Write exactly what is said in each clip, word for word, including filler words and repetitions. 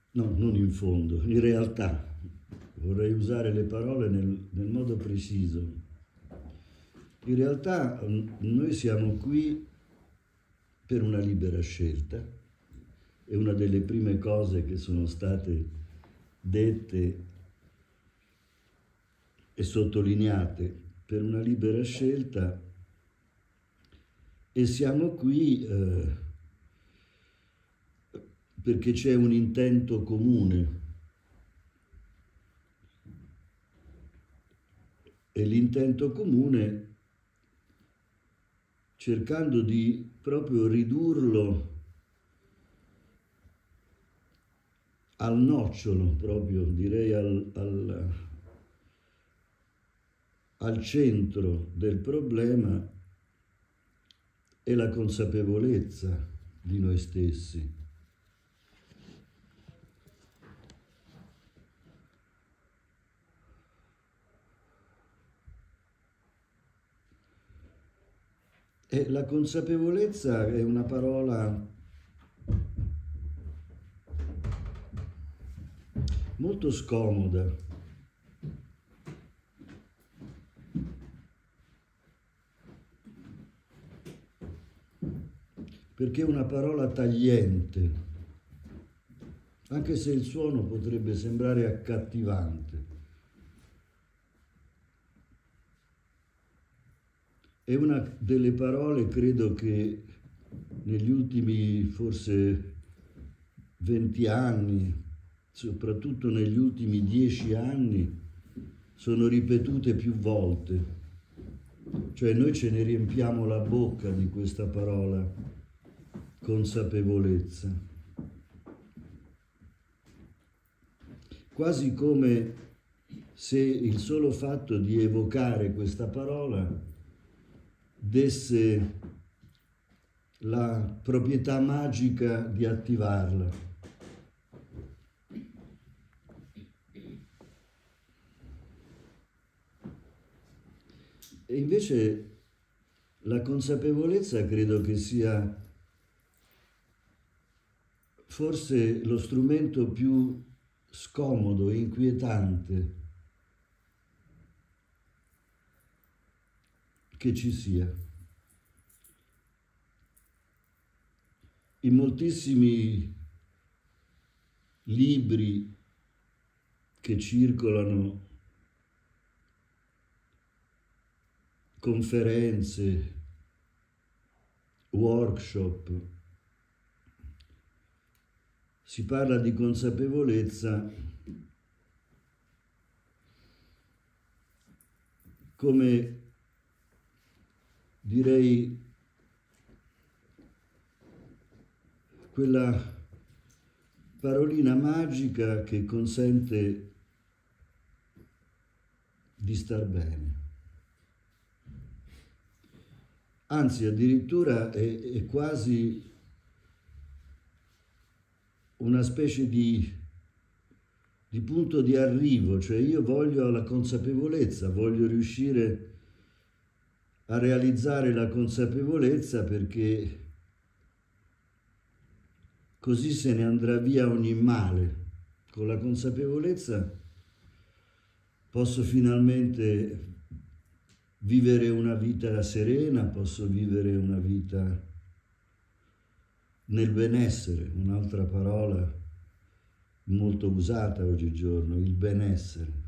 no, non in fondo, in realtà, vorrei usare le parole nel, nel modo preciso. In realtà noi siamo qui per una libera scelta, e una delle prime cose che sono state dette e sottolineate, per una libera scelta, e siamo qui eh, perché c'è un intento comune, e l'intento comune, cercando di proprio ridurlo al nocciolo, proprio direi al, al, al centro del problema, è la consapevolezza di noi stessi. E la consapevolezza è una parola molto scomoda, perché è una parola tagliente, anche se il suono potrebbe sembrare accattivante. È una delle parole, credo, che negli ultimi forse venti anni, soprattutto negli ultimi dieci anni, sono ripetute più volte. Cioè noi ce ne riempiamo la bocca di questa parola, consapevolezza. Quasi come se il solo fatto di evocare questa parola desse la proprietà magica di attivarla. E invece la consapevolezza credo che sia forse lo strumento più scomodo e inquietante che ci sia. In moltissimi libri che circolano, conferenze, workshop, si parla di consapevolezza come, direi, quella parolina magica che consente di star bene. Anzi, addirittura è, è quasi una specie di, di punto di arrivo, cioè io voglio la consapevolezza, voglio riuscire a realizzare la consapevolezza perché così se ne andrà via ogni male. Con la consapevolezza posso finalmente vivere una vita serena, posso vivere una vita nel benessere, un'altra parola molto usata oggigiorno, il benessere.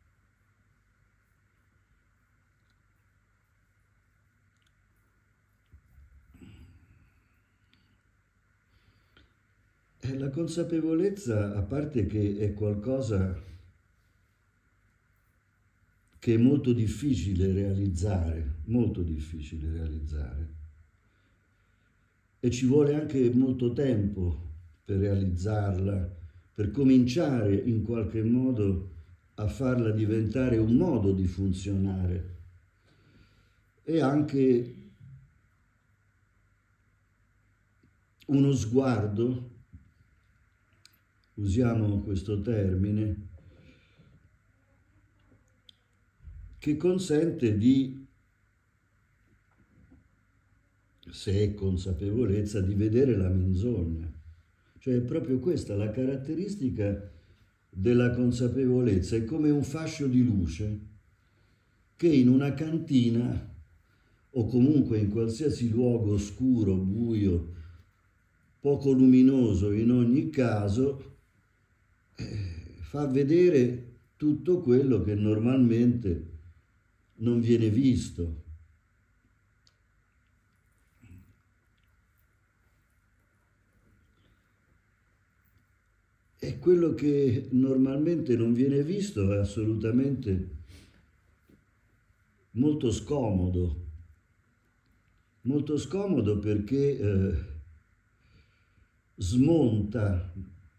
E la consapevolezza, a parte che è qualcosa che è molto difficile realizzare, molto difficile realizzare, e ci vuole anche molto tempo per realizzarla, per cominciare in qualche modo a farla diventare un modo di funzionare, e anche uno sguardo, usiamo questo termine, che consente di, se è consapevolezza, di vedere la menzogna. Cioè è proprio questa la caratteristica della consapevolezza, è come un fascio di luce che in una cantina o comunque in qualsiasi luogo oscuro, buio, poco luminoso in ogni caso, eh, fa vedere tutto quello che normalmente non viene visto. E quello che normalmente non viene visto è assolutamente molto scomodo, molto scomodo perché eh, smonta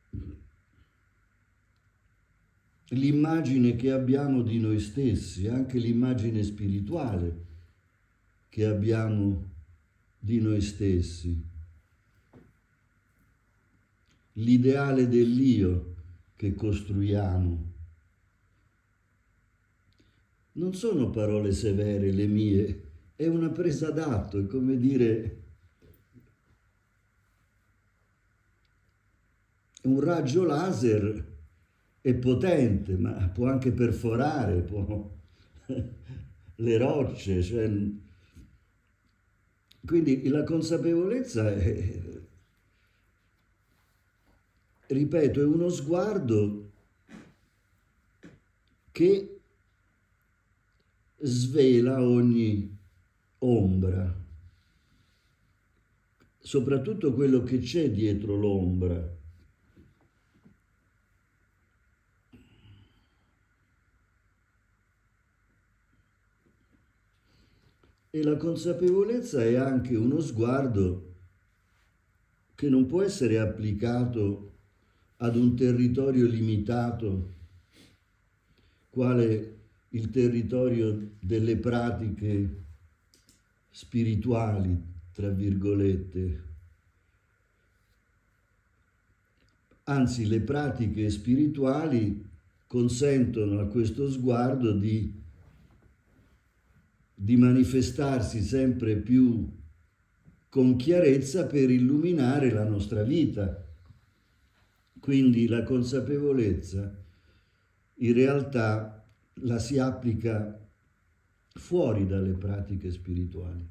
l'immagine che abbiamo di noi stessi, anche l'immagine spirituale che abbiamo di noi stessi, l'ideale dell'io che costruiamo. Non sono parole severe le mie, è una presa d'atto, è come dire un raggio laser è potente, ma può anche perforare, può le rocce, cioè, quindi la consapevolezza è, ripeto, è uno sguardo che svela ogni ombra, soprattutto quello che c'è dietro l'ombra. E la consapevolezza è anche uno sguardo che non può essere applicato ad un territorio limitato, quale il territorio delle pratiche spirituali, tra virgolette. Anzi, le pratiche spirituali consentono a questo sguardo di di manifestarsi sempre più con chiarezza per illuminare la nostra vita. Quindi la consapevolezza in realtà la si applica fuori dalle pratiche spirituali.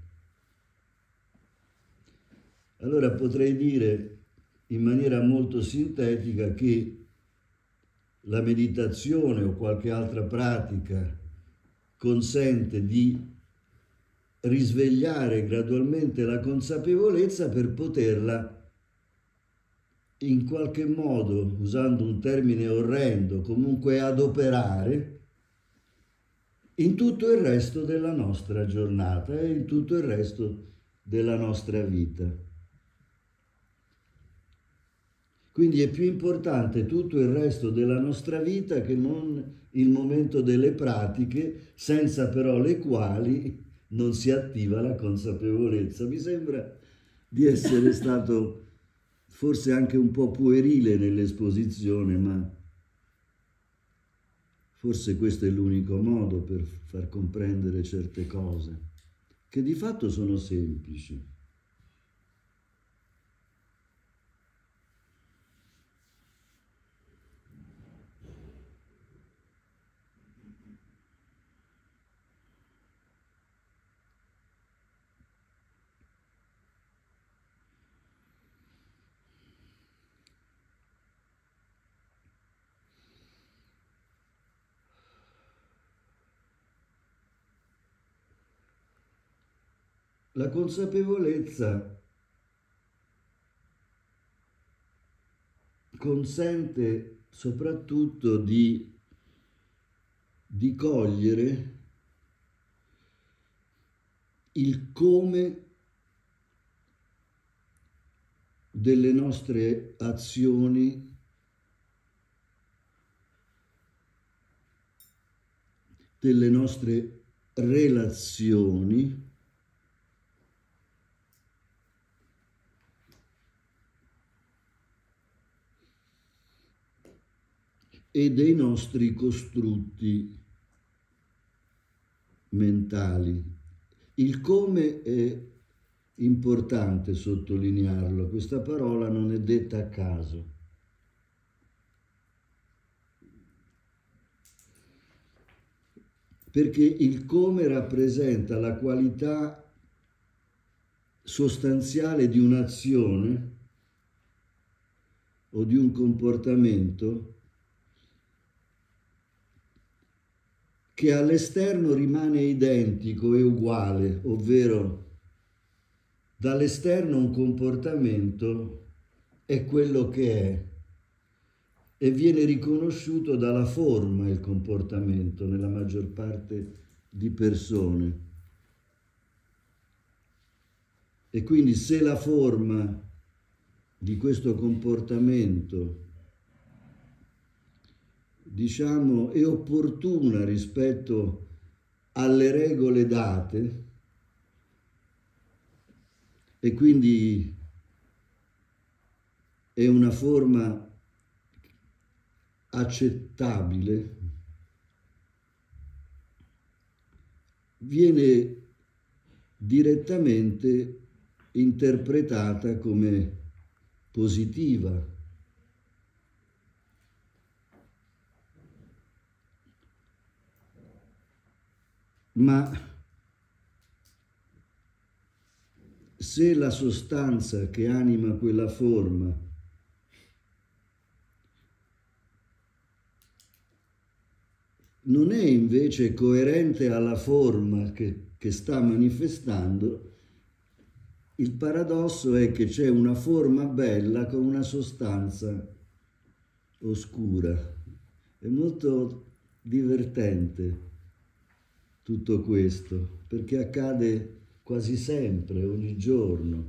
Allora potrei dire in maniera molto sintetica che la meditazione o qualche altra pratica consente di risvegliare gradualmente la consapevolezza per poterla in qualche modo, usando un termine orrendo, comunque adoperare in tutto il resto della nostra giornata e in tutto il resto della nostra vita. Quindi è più importante tutto il resto della nostra vita che non il momento delle pratiche, senza però le quali non si attiva la consapevolezza. Mi sembra di essere stato forse anche un po' puerile nell'esposizione, ma forse questo è l'unico modo per far comprendere certe cose, che di fatto sono semplici. La consapevolezza consente soprattutto di, di cogliere il come delle nostre azioni delle nostre relazioni e dei nostri costrutti mentali. Il come è importante sottolinearlo, questa parola non è detta a caso. Perché il come rappresenta la qualità sostanziale di un'azione o di un comportamento che all'esterno rimane identico e uguale, ovvero dall'esterno un comportamento è quello che è e viene riconosciuto dalla forma il comportamento nella maggior parte di persone. E quindi se la forma di questo comportamento, diciamo, è opportuna rispetto alle regole date e quindi è una forma accettabile, viene direttamente interpretata come positiva. Ma se la sostanza che anima quella forma non è invece coerente alla forma che, che sta manifestando, il paradosso è che c'è una forma bella con una sostanza oscura. È molto divertente tutto questo, perché accade quasi sempre, ogni giorno.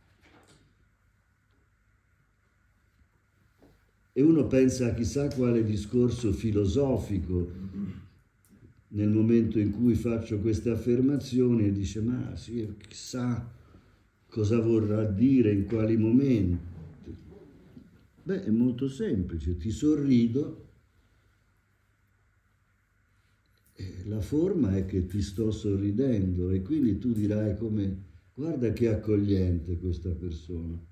E uno pensa a chissà quale discorso filosofico nel momento in cui faccio queste affermazioni e dice, ma sì, chissà cosa vorrà dire, in quali momenti. Beh, è molto semplice, ti sorrido, e la forma è che ti sto sorridendo e quindi tu dirai come, guarda che accogliente questa persona.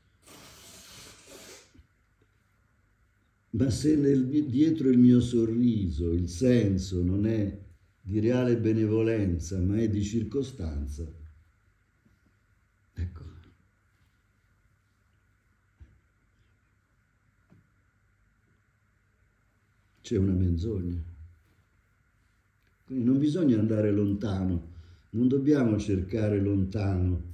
Ma se nel, dietro il mio sorriso il senso non è di reale benevolenza, ma è di circostanza, ecco, c'è una menzogna. Quindi non bisogna andare lontano, non dobbiamo cercare lontano.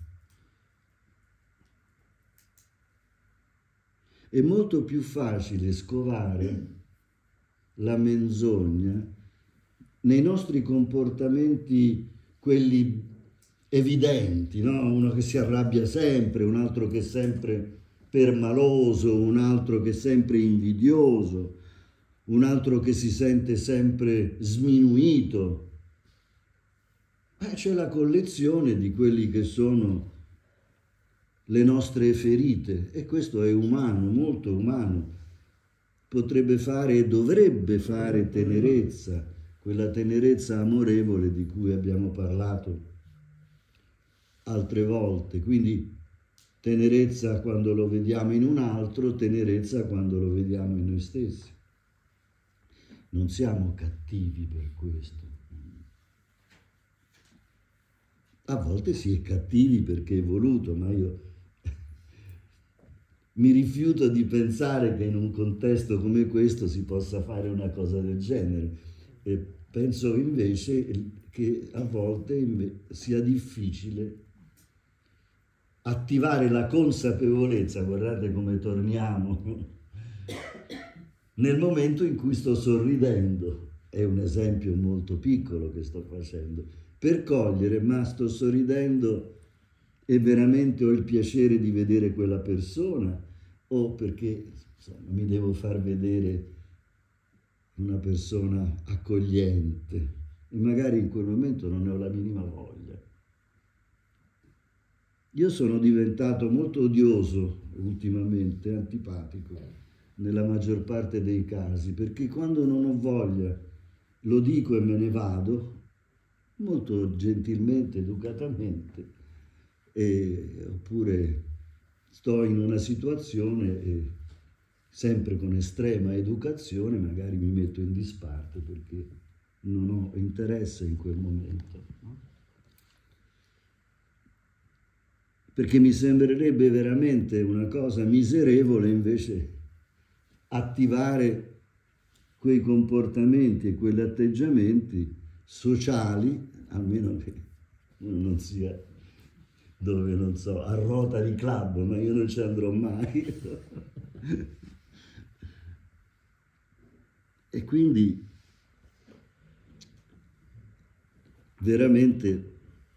È molto più facile scovare la menzogna nei nostri comportamenti, quelli evidenti, no? Uno che si arrabbia sempre, un altro che è sempre permaloso, un altro che è sempre invidioso, un altro che si sente sempre sminuito. Eh, c'è la collezione di quelli che sono le nostre ferite, e questo è umano, molto umano. Potrebbe fare e dovrebbe fare tenerezza, quella tenerezza amorevole di cui abbiamo parlato altre volte. Quindi tenerezza quando lo vediamo in un altro, tenerezza quando lo vediamo in noi stessi. Non siamo cattivi per questo. A volte si è cattivi perché è voluto, ma io mi rifiuto di pensare che in un contesto come questo si possa fare una cosa del genere. E penso invece che a volte sia difficile attivare la consapevolezza, guardate come torniamo, nel momento in cui sto sorridendo. È un esempio molto piccolo che sto facendo, per cogliere, ma sto sorridendo e veramente ho il piacere di vedere quella persona, o perché insomma, mi devo far vedere una persona accogliente e magari in quel momento non ne ho la minima voglia. Io sono diventato molto odioso ultimamente, antipatico, nella maggior parte dei casi, perché quando non ho voglia lo dico e me ne vado, molto gentilmente, educatamente, e, oppure sto in una situazione e sempre con estrema educazione magari mi metto in disparte perché non ho interesse in quel momento, no? Perché mi sembrerebbe veramente una cosa miserevole invece attivare quei comportamenti e quegli atteggiamenti sociali, almeno che non sia dove, non so, a Rotary Club, ma io non ci andrò mai. E quindi veramente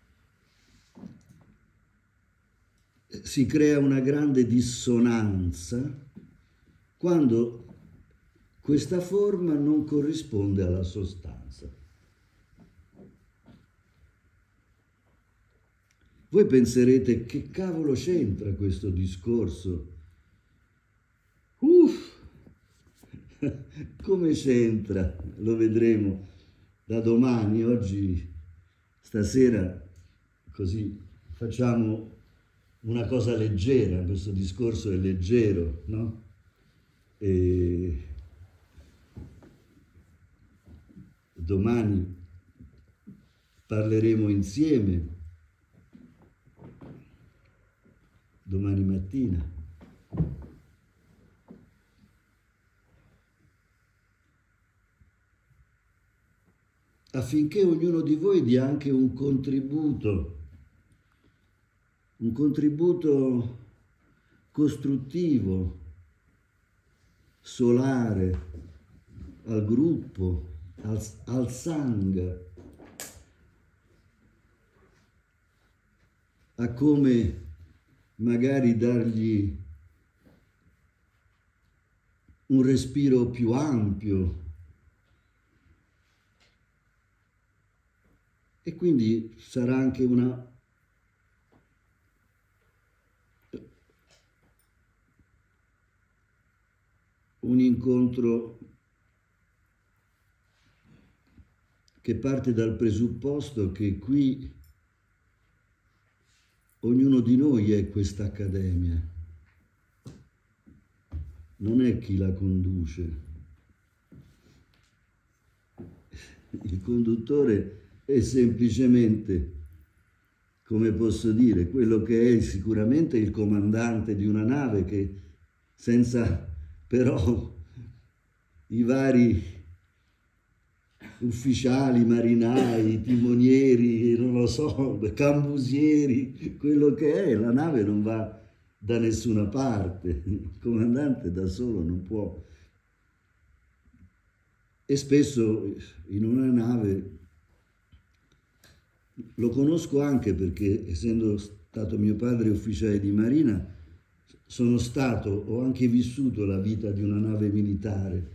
si crea una grande dissonanza quando questa forma non corrisponde alla sostanza. Voi penserete, che cavolo c'entra questo discorso? Uff, come c'entra? Lo vedremo da domani. Oggi, stasera, così facciamo una cosa leggera, questo discorso è leggero, no? E domani parleremo insieme, domani mattina. Affinché ognuno di voi dia anche un contributo, un contributo costruttivo, solare, al gruppo, al, al Sangha, a come magari dargli un respiro più ampio. E quindi sarà anche una un incontro che parte dal presupposto che qui ognuno di noi è questa accademia, non è chi la conduce. Il conduttore è semplicemente, come posso dire, quello che è sicuramente il comandante di una nave, che senza però i vari ufficiali, marinai, timonieri, non lo so, cambusieri, quello che è, la nave non va da nessuna parte, il comandante da solo non può. E spesso in una nave, lo conosco anche perché essendo stato mio padre ufficiale di marina, sono stato, ho anche vissuto la vita di una nave militare.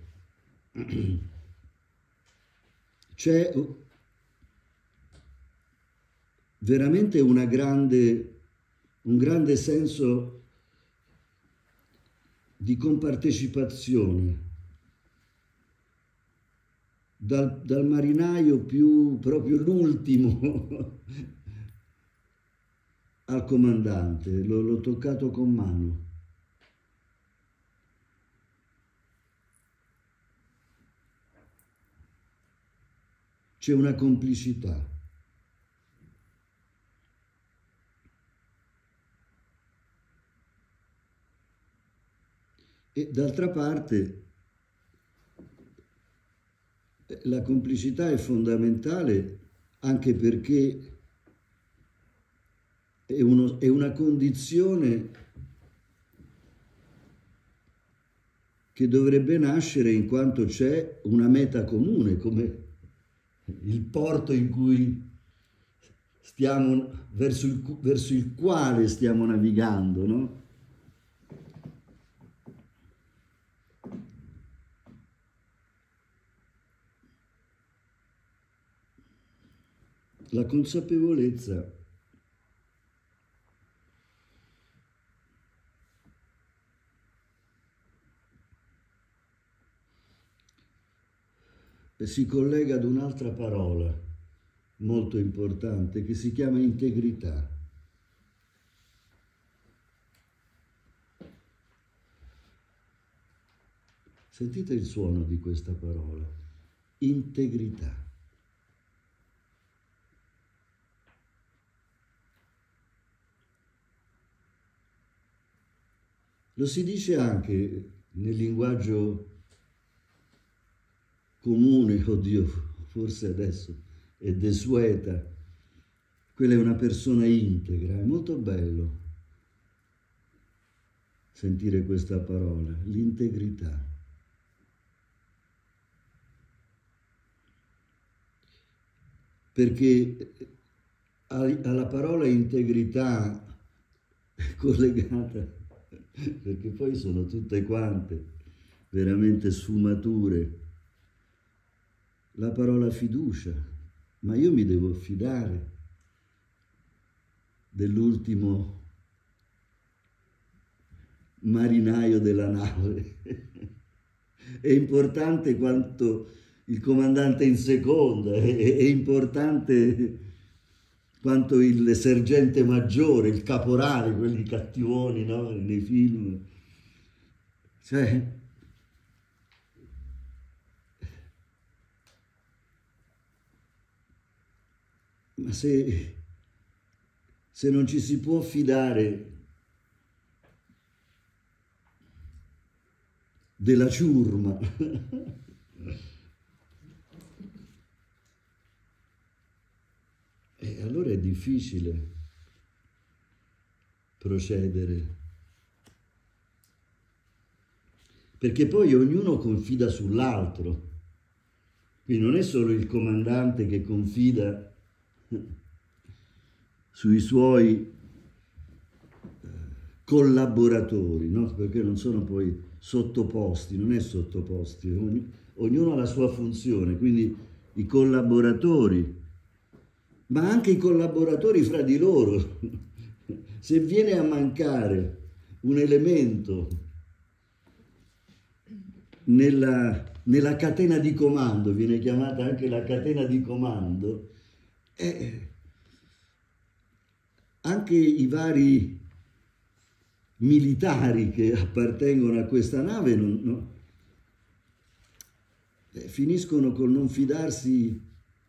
C'è veramente una grande, un grande senso di compartecipazione dal, dal marinaio più proprio l'ultimo al comandante, l'ho toccato con mano. C'è una complicità. E d'altra parte la complicità è fondamentale anche perché è, uno, è una condizione che dovrebbe nascere in quanto c'è una meta comune, come il porto in cui stiamo, verso il, verso il quale stiamo navigando, no? La consapevolezza si collega ad un'altra parola molto importante che si chiama integrità. Sentite il suono di questa parola, integrità. Lo si dice anche nel linguaggio comune, oddio, forse adesso è desueta, quella è una persona integra, è molto bello sentire questa parola, l'integrità. Perché alla parola integrità è collegata, perché poi sono tutte quante veramente sfumature, la parola fiducia, ma io mi devo fidare dell'ultimo marinaio della nave. È importante quanto il comandante in seconda, è, è importante quanto il sergente maggiore, il caporale, quelli cattivoni, no? Nei film. Cioè, ma se, se non ci si può fidare della ciurma, e allora è difficile procedere, perché poi ognuno confida sull'altro, quindi non è solo il comandante che confida sui suoi collaboratori, no? Perché non sono poi sottoposti, non è sottoposti, ognuno ha la sua funzione, quindi i collaboratori, ma anche i collaboratori fra di loro. Se viene a mancare un elemento nella, nella catena di comando, viene chiamata anche la catena di comando, eh, anche i vari militari che appartengono a questa nave non, no, eh, finiscono col non fidarsi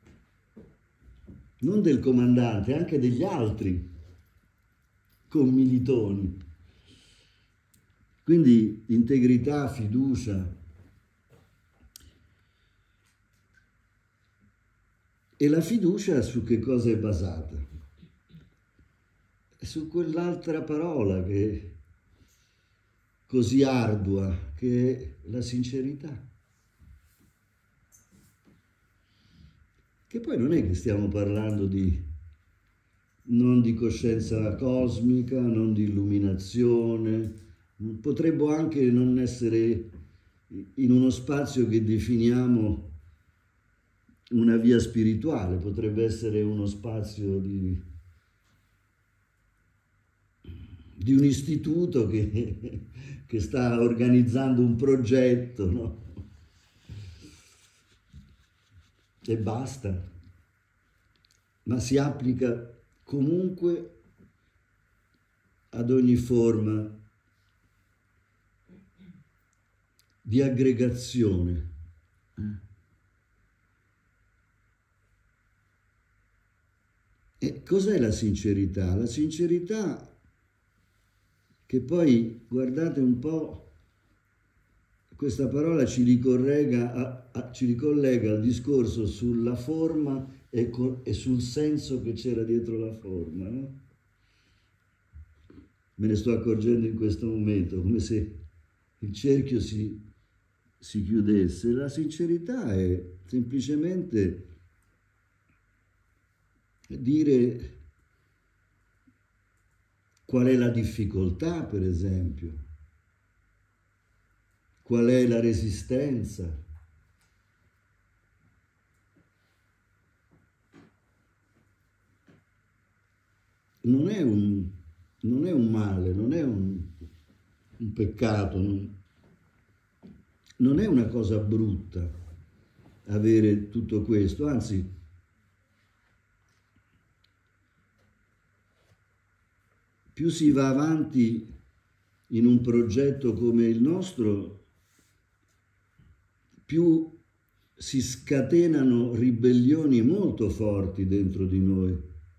non del comandante, anche degli altri commilitoni. Quindi integrità, fiducia. E la fiducia su che cosa è basata? Su quell'altra parola che è così ardua, che è la sincerità. Che poi non è che stiamo parlando di, non di coscienza cosmica, non di illuminazione, potrebbe anche non essere in uno spazio che definiamo una via spirituale, potrebbe essere uno spazio di, di un istituto che, che sta organizzando un progetto, no? E basta, ma si applica comunque ad ogni forma di aggregazione. E cos'è la sincerità? La sincerità, che poi, guardate un po', questa parola ci ricollega, a, a, ci ricollega al discorso sulla forma e, co, e sul senso che c'era dietro la forma, no? Me ne sto accorgendo in questo momento, come se il cerchio si, si chiudesse. La sincerità è semplicemente dire qual è la difficoltà, per esempio, qual è la resistenza. Non è un, non è un male, non è un, un peccato, non, non è una cosa brutta avere tutto questo, anzi, più si va avanti in un progetto come il nostro, più si scatenano ribellioni molto forti dentro di noi.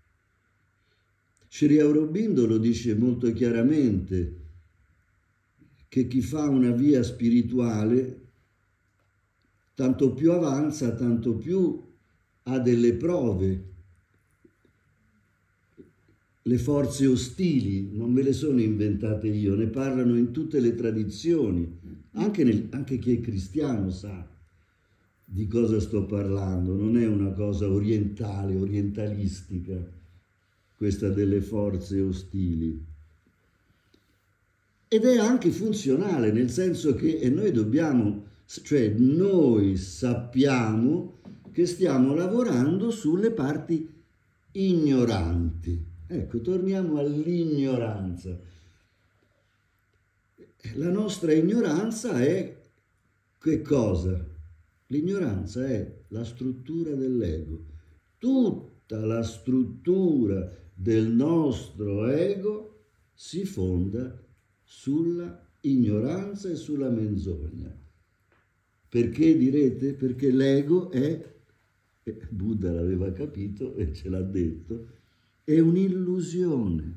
Sri Aurobindo lo dice molto chiaramente, che chi fa una via spirituale, tanto più avanza, tanto più ha delle prove. Le forze ostili non me le sono inventate io, ne parlano in tutte le tradizioni, anche, nel, anche chi è cristiano sa di cosa sto parlando, non è una cosa orientale, orientalistica, questa delle forze ostili. Ed è anche funzionale, nel senso che noi dobbiamo, cioè noi sappiamo che stiamo lavorando sulle parti ignoranti. Ecco, torniamo all'ignoranza. La nostra ignoranza è che cosa? L'ignoranza è la struttura dell'ego. Tutta la struttura del nostro ego si fonda sulla ignoranza e sulla menzogna. Perché direte? Perché l'ego è, Buddha l'aveva capito e ce l'ha detto, è un'illusione.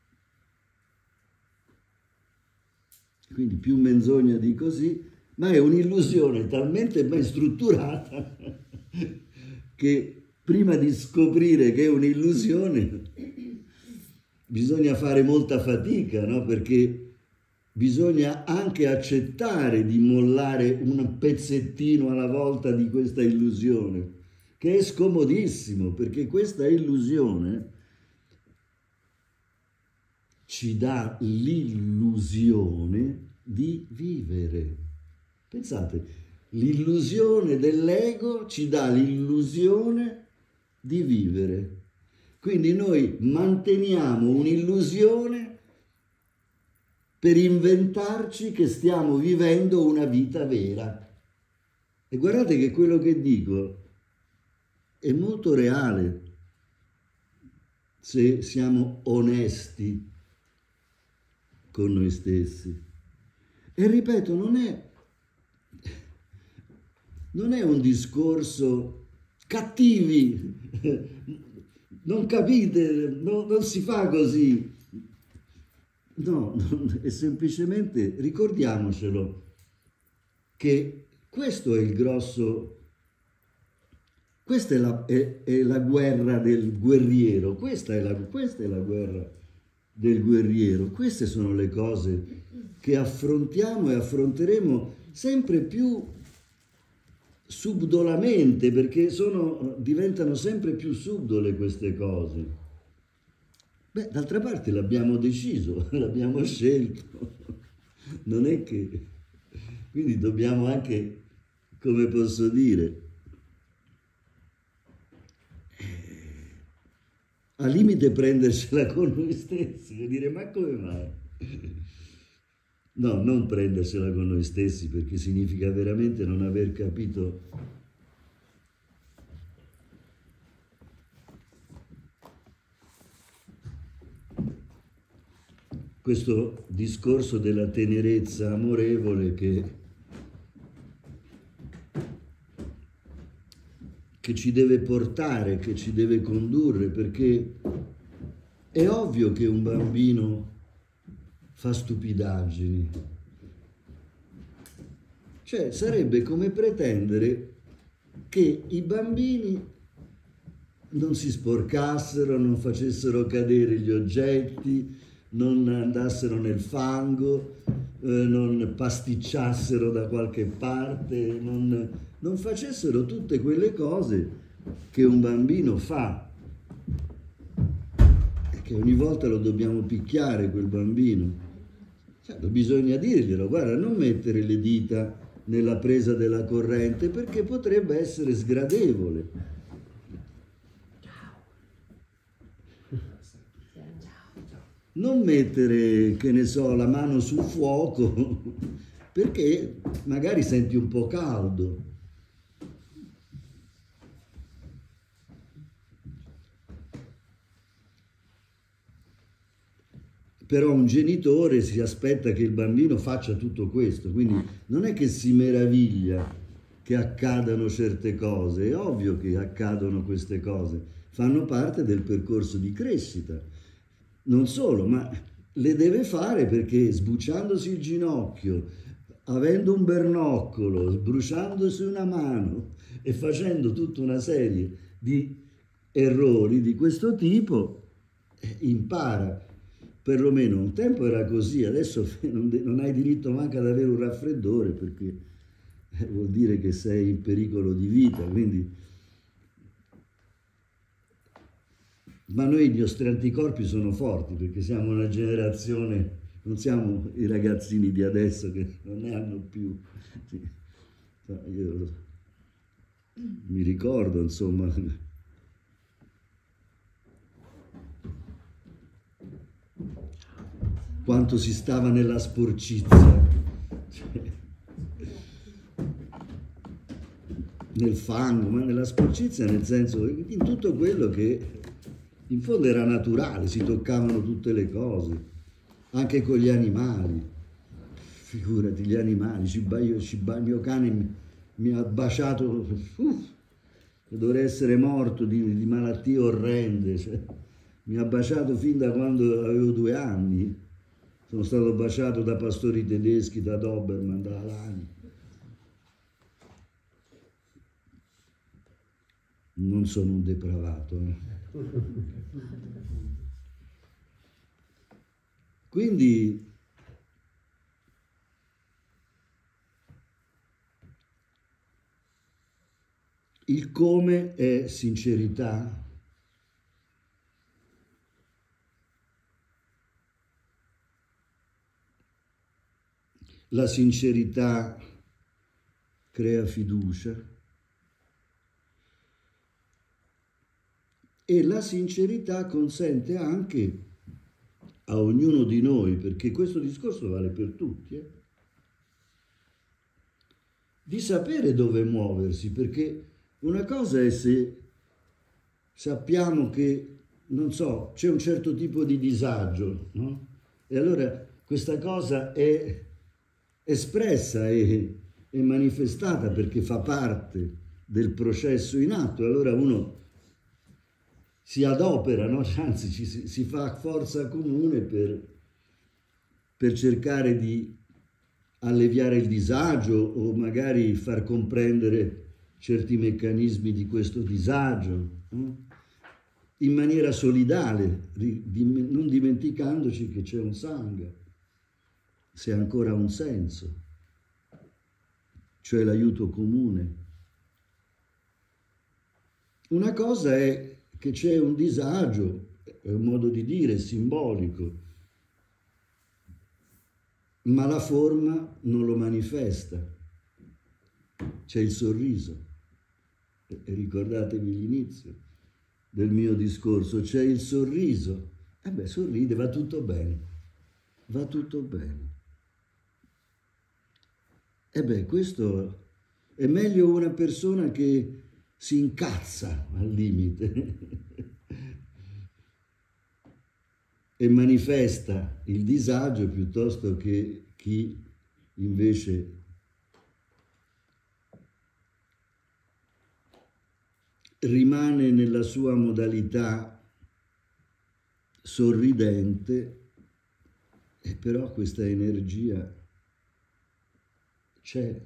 Quindi più menzogna di così, ma è un'illusione talmente ben strutturata che prima di scoprire che è un'illusione bisogna fare molta fatica, no? Perché bisogna anche accettare di mollare un pezzettino alla volta di questa illusione, che è scomodissimo, perché questa illusione ci dà l'illusione di vivere. Pensate, l'illusione dell'ego ci dà l'illusione di vivere. Quindi noi manteniamo un'illusione per inventarci che stiamo vivendo una vita vera. E guardate che quello che dico è molto reale, se siamo onesti con noi stessi. E ripeto, non è, non è un discorso cattivi, non capite, no, non si fa così. No, è semplicemente ricordiamocelo che questo è il grosso, questa è la, è, è la guerra del guerriero, questa è, la, questa è la guerra del guerriero, queste sono le cose che affrontiamo e affronteremo sempre più subdolamente, perché sono, diventano sempre più subdole queste cose. Beh, d'altra parte l'abbiamo deciso, l'abbiamo scelto, non è che... Quindi dobbiamo anche, come posso dire, al limite prendersela con noi stessi e dire ma come mai? No, non prendersela con noi stessi, perché significa veramente non aver capito questo discorso della tenerezza amorevole che, che ci deve portare, che ci deve condurre, perché è ovvio che un bambino fa stupidaggini. Cioè, sarebbe come pretendere che i bambini non si sporcassero, non facessero cadere gli oggetti, non andassero nel fango, eh, non pasticciassero da qualche parte, non, non facessero tutte quelle cose che un bambino fa. E che ogni volta lo dobbiamo picchiare quel bambino. Cioè, bisogna dirglielo, guarda, non mettere le dita nella presa della corrente perché potrebbe essere sgradevole. Non mettere, che ne so, la mano sul fuoco perché magari senti un po' caldo. Però un genitore si aspetta che il bambino faccia tutto questo, quindi non è che si meraviglia che accadano certe cose, è ovvio che accadono queste cose, fanno parte del percorso di crescita. Non solo, ma le deve fare perché sbucciandosi il ginocchio, avendo un bernoccolo, sbruciandosi una mano e facendo tutta una serie di errori di questo tipo, impara. Perlomeno un tempo era così, adesso non, non hai diritto manco ad avere un raffreddore perché vuol dire che sei in pericolo di vita, quindi... Ma noi i nostri anticorpi sono forti perché siamo una generazione, non siamo i ragazzini di adesso che non ne hanno più. Io mi ricordo, insomma, quanto si stava nella sporcizia, cioè, nel fango, ma nella sporcizia nel senso, in tutto quello che in fondo era naturale, si toccavano tutte le cose, anche con gli animali, figurati gli animali, Ciba, Ciba, il mio cane mi, mi ha baciato, uff, dovrei essere morto di, di malattie orrende, cioè, mi ha baciato fin da quando avevo due anni, sono stato baciato da pastori tedeschi, da Doberman, da Alani. Non sono un depravato. Eh. Quindi il come è sincerità. La sincerità crea fiducia. E la sincerità consente anche a ognuno di noi, perché questo discorso vale per tutti, eh, di sapere dove muoversi, perché una cosa è se sappiamo che, non so, c'è un certo tipo di disagio, no? E allora questa cosa è espressa e, e manifestata perché fa parte del processo in atto, allora uno si adopera, no? Anzi ci, si fa forza comune per, per cercare di alleviare il disagio o magari far comprendere certi meccanismi di questo disagio, no? In maniera solidale, non dimenticandoci che c'è un sangha, se ancora ha un senso, cioè l'aiuto comune. Una cosa è che c'è un disagio, è un modo di dire simbolico, ma la forma non lo manifesta. C'è il sorriso. E ricordatevi l'inizio del mio discorso, c'è il sorriso. E beh, sorride, va tutto bene. Va tutto bene. E beh, questo è meglio una persona che si incazza al limite e manifesta il disagio piuttosto che chi invece rimane nella sua modalità sorridente, e però questa energia c'è,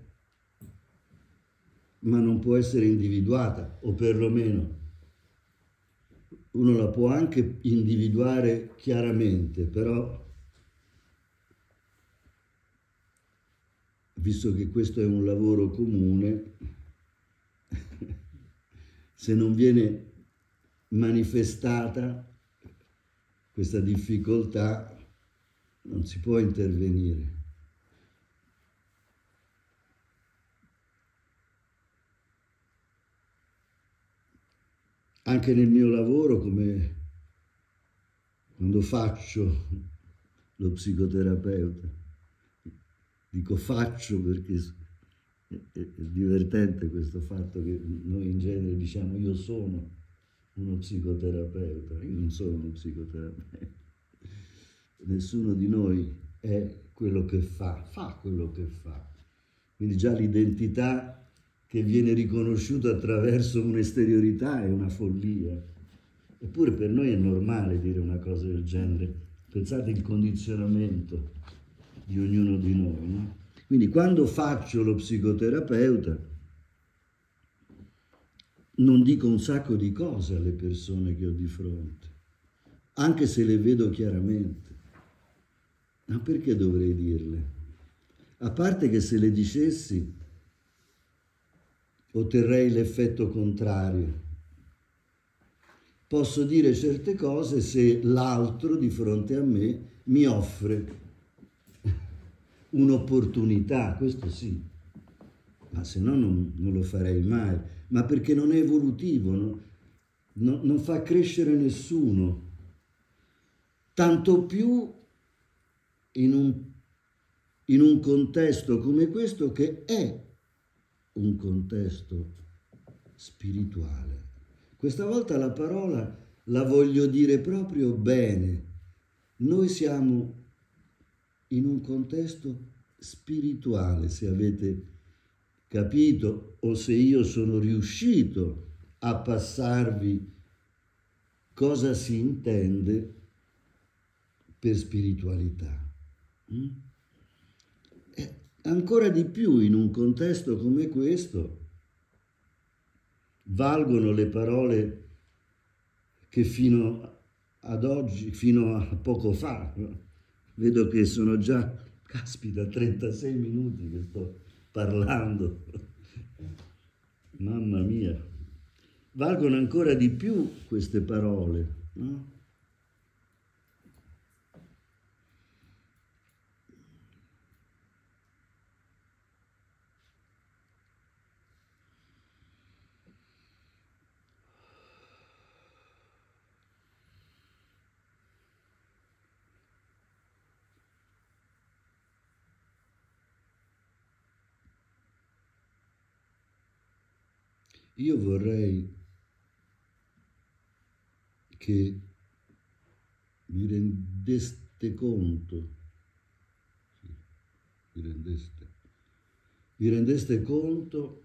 ma non può essere individuata, o perlomeno uno la può anche individuare chiaramente, però visto che questo è un lavoro comune, se non viene manifestata questa difficoltà non si può intervenire. Anche nel mio lavoro, come quando faccio lo psicoterapeuta, dico faccio perché è divertente questo fatto che noi in genere diciamo io sono uno psicoterapeuta, io non sono uno psicoterapeuta, nessuno di noi è quello che fa, fa quello che fa, quindi già l'identità che viene riconosciuto attraverso un'esteriorità è una follia. Eppure per noi è normale dire una cosa del genere. Pensate il condizionamento di ognuno di noi, no? Quindi quando faccio lo psicoterapeuta non dico un sacco di cose alle persone che ho di fronte, anche se le vedo chiaramente. Ma perché dovrei dirle? A parte che se le dicessi otterrei l'effetto contrario. Posso dire certe cose se l'altro di fronte a me mi offre un'opportunità, questo sì, ma se no non, non lo farei mai, ma perché non è evolutivo, no? No, non fa crescere nessuno, tanto più in un, in un contesto come questo che è un contesto spirituale. Questa volta la parola la voglio dire proprio bene. Noi siamo in un contesto spirituale, se avete capito o se io sono riuscito a passarvi cosa si intende per spiritualità. E ancora di più in un contesto come questo valgono le parole che fino ad oggi, fino a poco fa, no? Vedo che sono già, caspita, trentasei minuti che sto parlando. Mamma mia. Valgono ancora di più queste parole, no? Io vorrei che vi rendeste conto, sì, vi rendeste, vi rendeste conto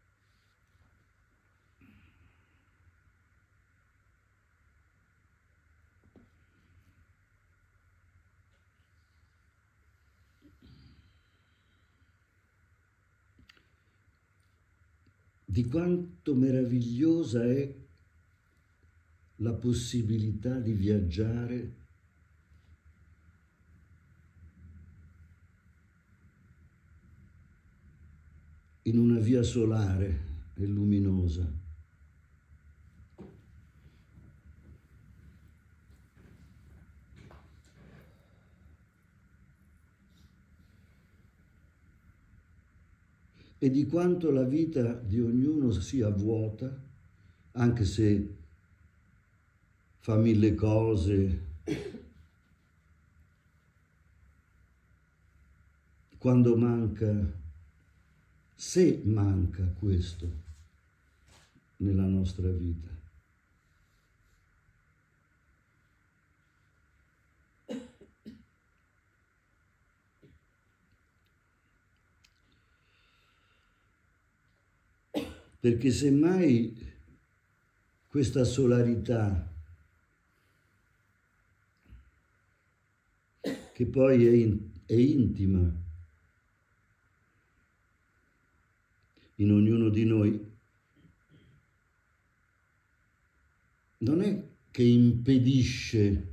di quanto meravigliosa è la possibilità di viaggiare in una via solare e luminosa. E di quanto la vita di ognuno sia vuota, anche se fa mille cose, quando manca, se manca questo nella nostra vita. Perché semmai questa solarità, che poi è, in, è intima in ognuno di noi, non è che impedisce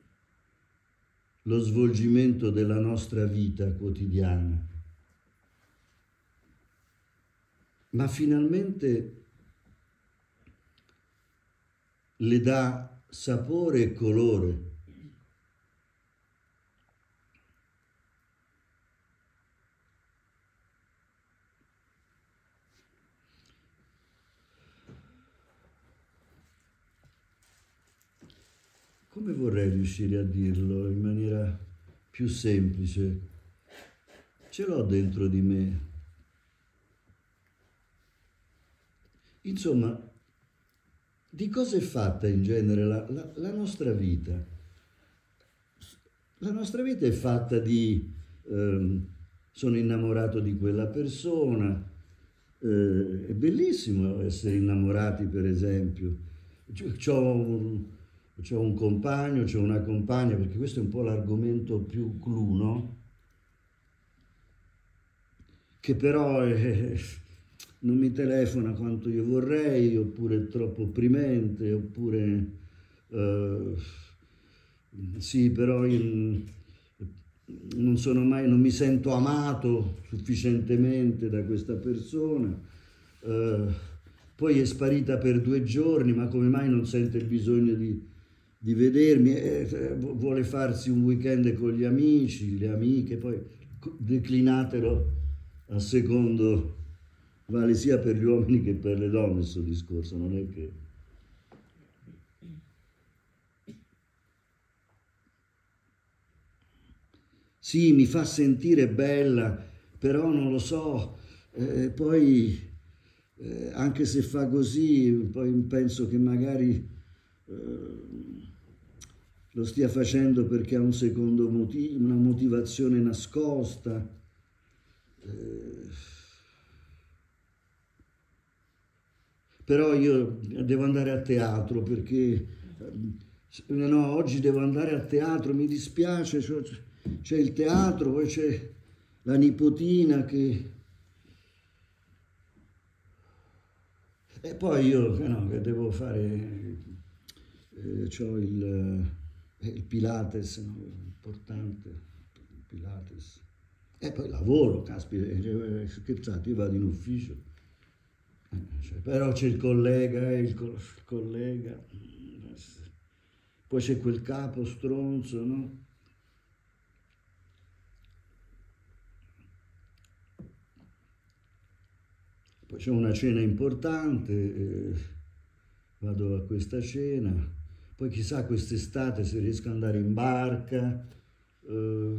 lo svolgimento della nostra vita quotidiana, ma finalmente le dà sapore e colore. Come vorrei riuscire a dirlo in maniera più semplice? Ce l'ho dentro di me. Insomma, di cosa è fatta in genere la, la, la nostra vita? La nostra vita è fatta di ehm, sono innamorato di quella persona, Eh, è bellissimo essere innamorati, per esempio. C'ho un, c'ho un compagno, c'ho una compagna, perché questo è un po' l'argomento più clou, no? Che però eh, non mi telefona quanto io vorrei, oppure è troppo opprimente, oppure eh, sì, però io non sono mai, non mi sento amato sufficientemente da questa persona. Eh, poi è sparita per due giorni, ma come mai non sente il bisogno di, di vedermi? Eh, vuole farsi un weekend con gli amici, le amiche, poi declinatelo a secondo, vale sia per gli uomini che per le donne questo discorso, non è che... Sì, mi fa sentire bella, però non lo so, eh, poi eh, anche se fa così, poi penso che magari eh, lo stia facendo perché ha un secondo motivo, una motivazione nascosta. Eh, però io devo andare a teatro perché no, oggi devo andare a teatro, mi dispiace, c'è il teatro, poi c'è la nipotina che... E poi io no, che devo fare, eh, c'ho il, eh, il Pilates, no, importante, il Pilates. E poi lavoro, caspita, eh, scherzate, io vado in ufficio. Cioè, però c'è il collega, il, co il collega, poi c'è quel capo stronzo, no? Poi c'è una cena importante, eh, vado a questa cena, poi chissà quest'estate se riesco ad andare in barca, eh,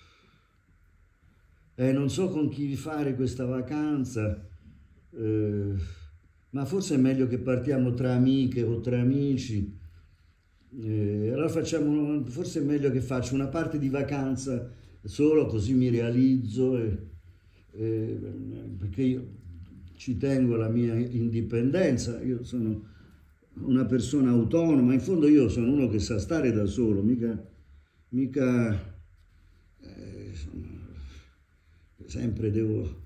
eh, non so con chi fare questa vacanza. Eh, ma forse è meglio che partiamo tra amiche o tra amici. Eh, allora facciamo, forse è meglio che faccio una parte di vacanza solo, così mi realizzo, e, e, perché io ci tengo alla mia indipendenza, io sono una persona autonoma, in fondo io sono uno che sa stare da solo, mica, mica eh, insomma, sempre devo...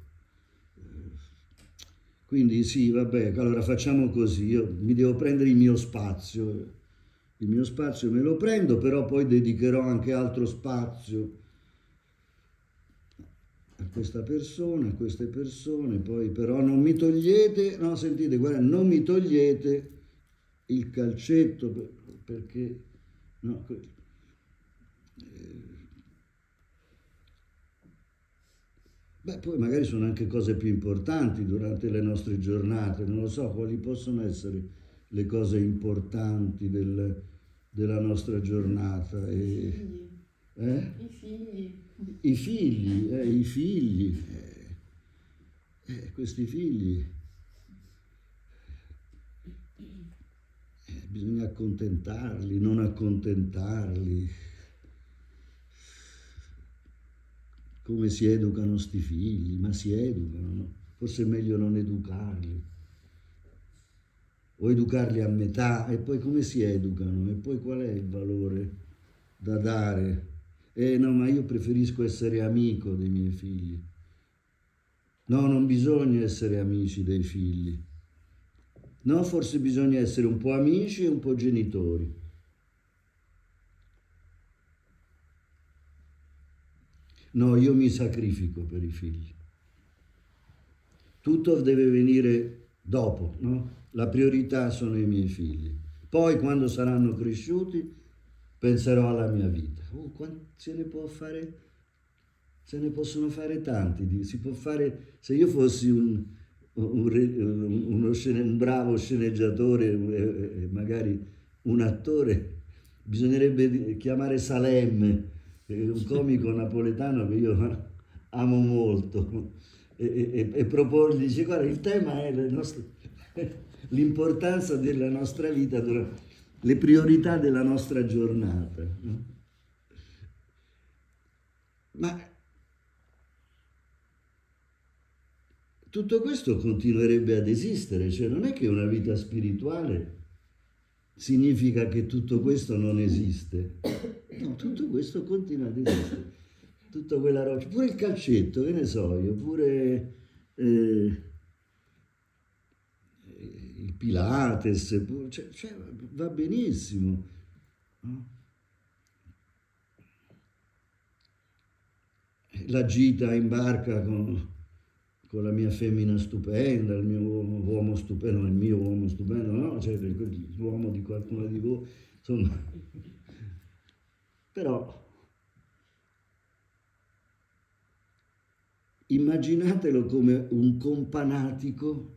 Quindi sì, vabbè, allora facciamo così, io mi devo prendere il mio spazio, il mio spazio me lo prendo, però poi dedicherò anche altro spazio a questa persona, a queste persone, poi però non mi togliete, no sentite, guarda, non mi togliete il calcetto perché, no, beh, poi magari sono anche cose più importanti durante le nostre giornate, non lo so quali possono essere le cose importanti del, della nostra giornata. E, eh? I figli. I figli, eh, i figli, eh, eh, questi figli, eh, bisogna accontentarli, non accontentarli. Come si educano sti figli? Ma si educano, no? Forse è meglio non educarli. O educarli a metà, e poi come si educano? E poi qual è il valore da dare? Eh no, ma io preferisco essere amico dei miei figli. No, non bisogna essere amici dei figli. No, forse bisogna essere un po' amici e un po' genitori. No, io mi sacrifico per i figli. Tutto deve venire dopo, no? La priorità sono i miei figli. Poi, quando saranno cresciuti, penserò alla mia vita. Oh, se ne può fare? Se ne possono fare tanti. Si può fare, se io fossi un, un, uno scene, un bravo sceneggiatore e magari un attore, bisognerebbe chiamare Salemme, un comico napoletano che io amo molto, e, e, e proporgli, dice, guarda, il tema è l'importanza della nostra vita, le priorità della nostra giornata. No? Ma tutto questo continuerebbe ad esistere, cioè non è che una vita spirituale significa che tutto questo non esiste, no, tutto questo continua ad esistere, tutta quella roccia, pure il calcetto, che ne so io, pure eh, il Pilates, pure, cioè, cioè, va benissimo, no? La gita in barca con... con la mia femmina stupenda, il mio uomo stupendo, il mio uomo stupendo, no? Cioè l'uomo di qualcuno di voi, insomma. Però immaginatelo come un companatico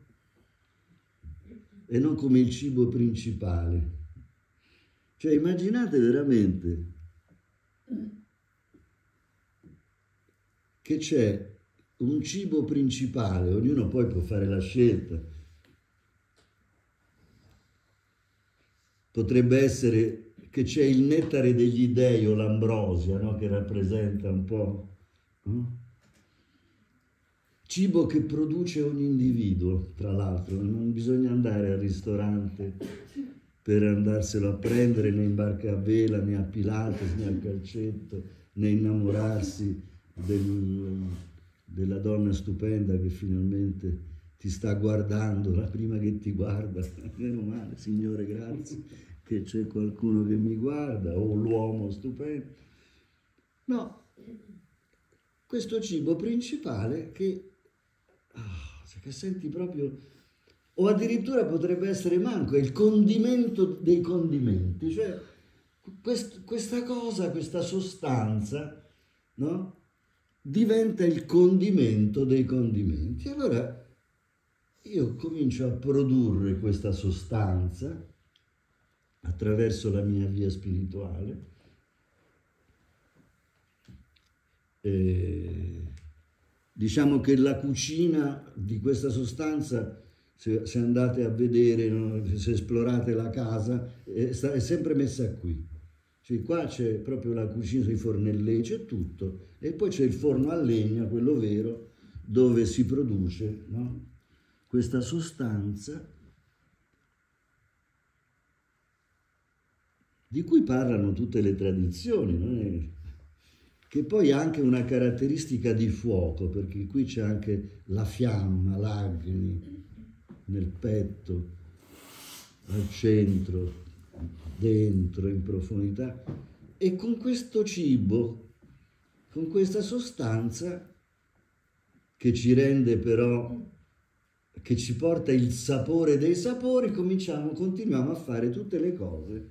e non come il cibo principale. Cioè immaginate veramente che c'è un cibo principale, ognuno poi può fare la scelta. Potrebbe essere che c'è il nettare degli dei o l'ambrosia, no? Che rappresenta un po', no? Cibo che produce un individuo, tra l'altro, non bisogna andare al ristorante per andarselo a prendere né in barca a vela, né a Pilates, né al calcetto, né innamorarsi del... della donna stupenda che finalmente ti sta guardando, la prima che ti guarda, meno male, Signore, grazie, che c'è qualcuno che mi guarda, o l'uomo stupendo. No, questo cibo principale che, oh, che senti proprio, o addirittura potrebbe essere manco, è il condimento dei condimenti, cioè quest, questa cosa, questa sostanza, no? Diventa il condimento dei condimenti. Allora io comincio a produrre questa sostanza attraverso la mia via spirituale. E diciamo che la cucina di questa sostanza, se, se andate a vedere, no, se esplorate la casa, è, è sempre messa qui. Cioè, qua c'è proprio la cucina, i fornelli, c'è tutto. E poi c'è il forno a legna, quello vero, dove si produce, no? Questa sostanza di cui parlano tutte le tradizioni, no? Che poi ha anche una caratteristica di fuoco, perché qui c'è anche la fiamma, l'agni nel petto, al centro, dentro, in profondità, e con questo cibo, con questa sostanza che ci rende però, che ci porta il sapore dei sapori, cominciamo, continuiamo a fare tutte le cose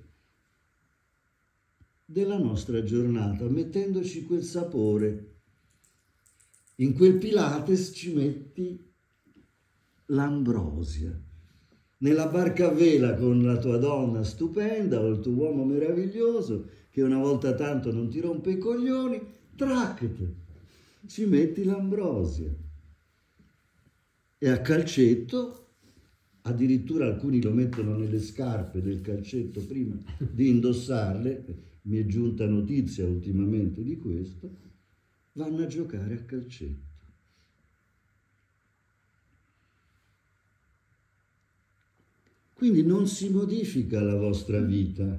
della nostra giornata, mettendoci quel sapore. In quel Pilates ci metti l'ambrosia. Nella barca a vela con la tua donna stupenda o il tuo uomo meraviglioso che una volta tanto non ti rompe i coglioni, tracchete, ci metti l'ambrosia. E a calcetto, addirittura alcuni lo mettono nelle scarpe del calcetto prima di indossarle, mi è giunta notizia ultimamente di questo, vanno a giocare a calcetto. Quindi non si modifica la vostra vita,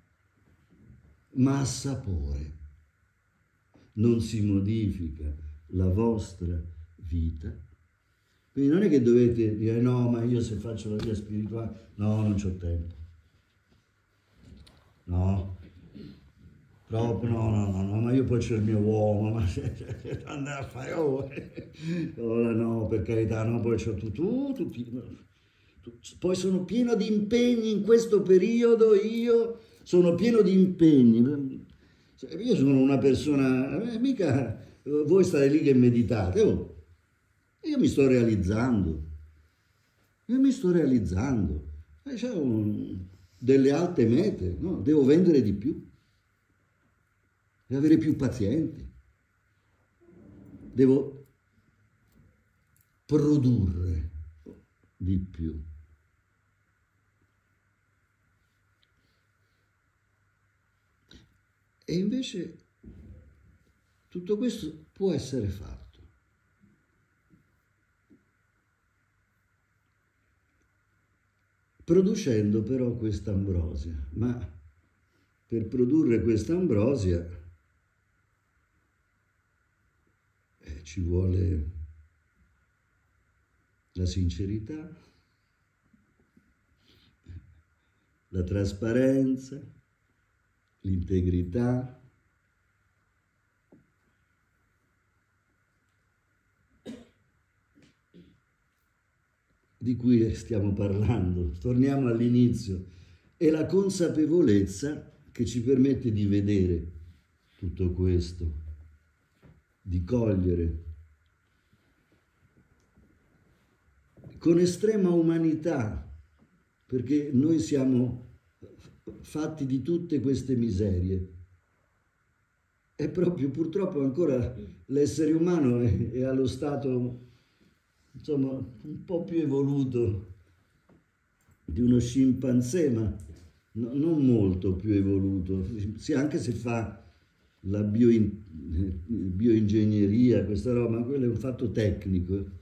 ma ha sapore. Non si modifica la vostra vita. Quindi non è che dovete dire no, ma io se faccio la via spirituale, no, non c'ho tempo. No, proprio no, no, no, no, ma io poi c'è il mio uomo, ma andare a fare ore. Oh, no, per carità, no, poi c'ho tu, tu, tutti. No. Poi sono pieno di impegni in questo periodo, io sono pieno di impegni. Io sono una persona, eh, mica voi state lì che meditate, oh. Io mi sto realizzando, io mi sto realizzando, e c'è un, delle alte mete, no? Devo vendere di più, devo avere più pazienti, devo produrre di più. E invece tutto questo può essere fatto. producendo però questa ambrosia. Ma per produrre questa ambrosia eh, ci vuole la sincerità, la trasparenza, l'integrità, di cui stiamo parlando. Torniamo all'inizio. E la consapevolezza che ci permette di vedere tutto questo, di cogliere con estrema umanità, perché noi siamo fatti di tutte queste miserie. È proprio, purtroppo ancora l'essere umano è, è allo stato, insomma, un po' più evoluto di uno scimpanzé, ma no, non molto più evoluto, sì, anche se fa la bio, bioingegneria, questa roba, ma quello è un fatto tecnico.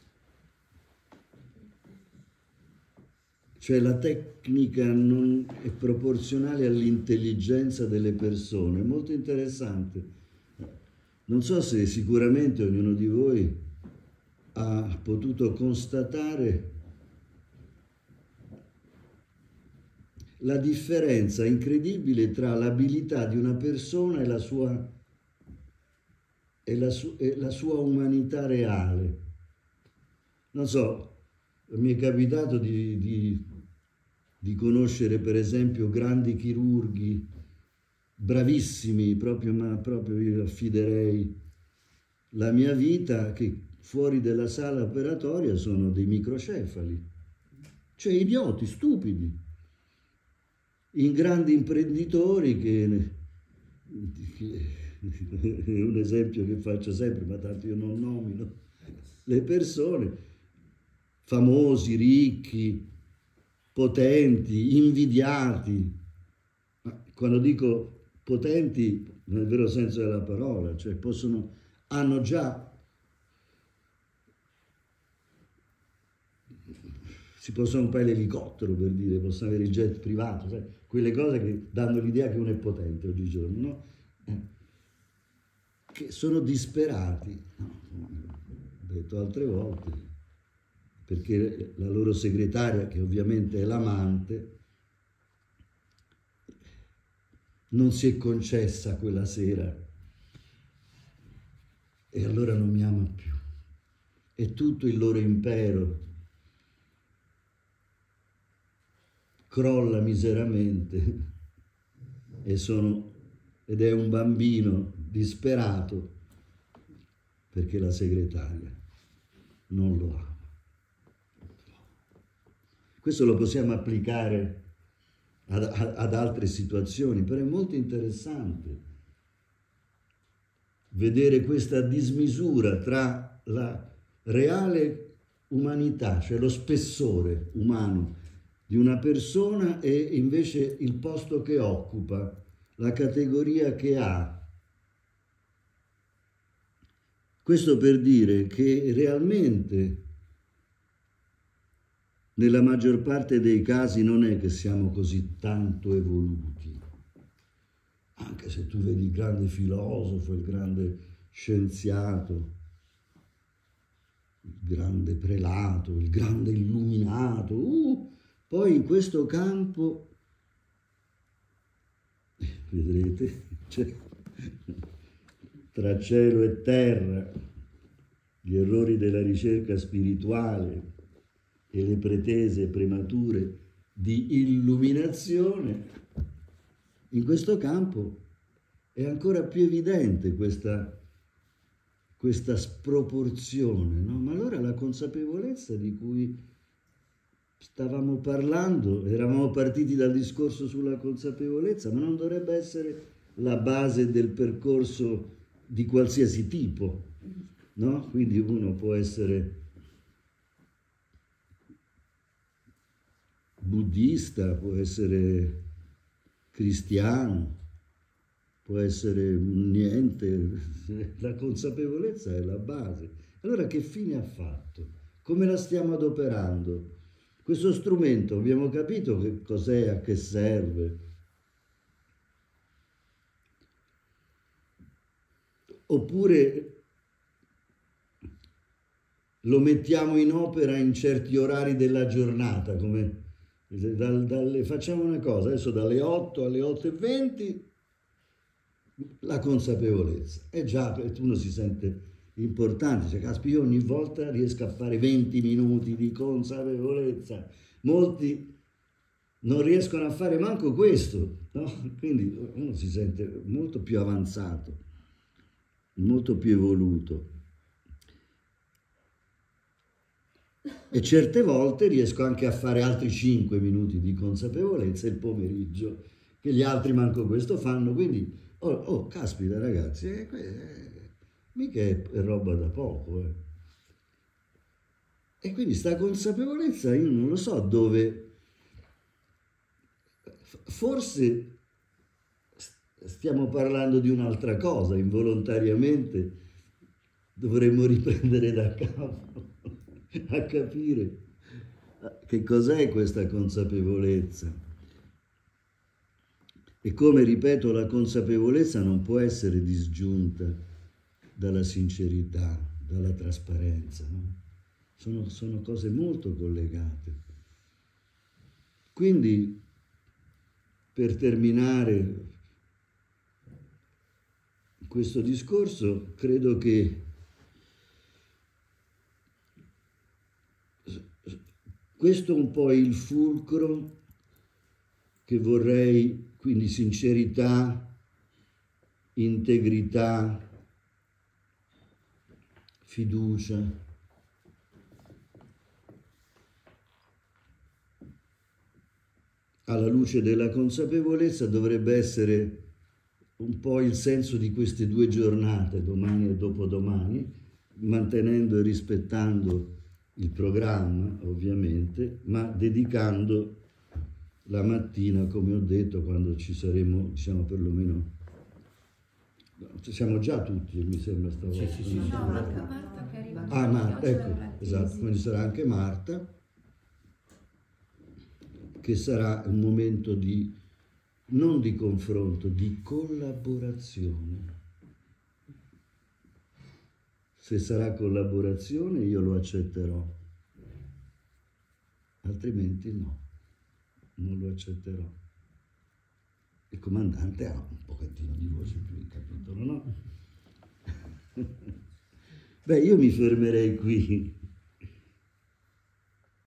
Cioè la tecnica non è proporzionale all'intelligenza delle persone, è molto interessante. Non so se sicuramente ognuno di voi ha potuto constatare la differenza incredibile tra l'abilità di una persona e la sua, e la su, e la sua umanità reale. Non so, mi è capitato di, di, di conoscere per esempio grandi chirurghi, bravissimi, proprio, ma proprio io affiderei la mia vita, che fuori dalla sala operatoria sono dei microcefali, cioè idioti, stupidi, in grandi imprenditori che, che è un esempio che faccio sempre, ma tanto io non nomino le persone, famosi, ricchi, potenti, invidiati. Quando dico potenti nel vero senso della parola, cioè possono, hanno già, si possono comprare l'elicottero, per dire, possono avere il jet privato, sai? Quelle cose che danno l'idea che uno è potente oggigiorno, no? Eh. Che sono disperati, no, ho detto altre volte, perché la loro segretaria, che ovviamente è l'amante, non si è concessa quella sera e allora non mi ama più. E tutto il loro impero crolla miseramente e sono, ed è un bambino disperato perché la segretaria non lo ama. Questo lo possiamo applicare ad, ad altre situazioni, però è molto interessante vedere questa dismisura tra la reale umanità, cioè lo spessore umano di una persona, e invece il posto che occupa, la categoria che ha. Questo per dire che realmente nella maggior parte dei casi non è che siamo così tanto evoluti, anche se tu vedi il grande filosofo, il grande scienziato, il grande prelato, il grande illuminato, uh, poi in questo campo, vedrete, cioè, tra cielo e terra, gli errori della ricerca spirituale e le pretese premature di illuminazione, in questo campo è ancora più evidente questa, questa sproporzione, no? Ma allora la consapevolezza di cui stavamo parlando, eravamo partiti dal discorso sulla consapevolezza, ma non dovrebbe essere la base del percorso di qualsiasi tipo, no? Quindi uno può essere buddista, può essere cristiano, può essere niente, la consapevolezza è la base. Allora che fine ha fatto? Come la stiamo adoperando? Questo strumento abbiamo capito che cos'è, a che serve. Oppure lo mettiamo in opera in certi orari della giornata, come dal, dalle, facciamo una cosa, adesso dalle otto alle otto e venti la consapevolezza, e già uno si sente importante, cioè caspita, io ogni volta riesco a fare venti minuti di consapevolezza, molti non riescono a fare manco questo, no? Quindi uno si sente molto più avanzato, molto più evoluto. E certe volte riesco anche a fare altri cinque minuti di consapevolezza il pomeriggio, che gli altri manco questo fanno, quindi, oh, oh caspita ragazzi, eh, eh, mica è roba da poco. Eh. E quindi sta consapevolezza io non lo so dove, forse stiamo parlando di un'altra cosa, involontariamente dovremmo riprendere da capo a capire che cos'è questa consapevolezza. E come ripeto, la consapevolezza non può essere disgiunta dalla sincerità, dalla trasparenza, no? Sono, sono cose molto collegate. Quindi, per terminare questo discorso, credo che questo è un po' il fulcro che vorrei, quindi sincerità, integrità, fiducia. Alla luce della consapevolezza dovrebbe essere un po' il senso di queste due giornate, domani e dopodomani, mantenendo e rispettando il programma, ovviamente, ma dedicando la mattina, come ho detto, quando ci saremo, diciamo, perlomeno, siamo già tutti, mi sembra stavolta. Sì, sì, sì, sì. No, Marta, Marta che arriva. Ah, Marta, ecco, esatto, quindi sarà anche Marta, che sarà un momento di, non di confronto, di collaborazione. Se sarà collaborazione io lo accetterò, altrimenti no, non lo accetterò. Il comandante ha un pochettino di voce più in capitolo, no? Beh, io mi fermerei qui.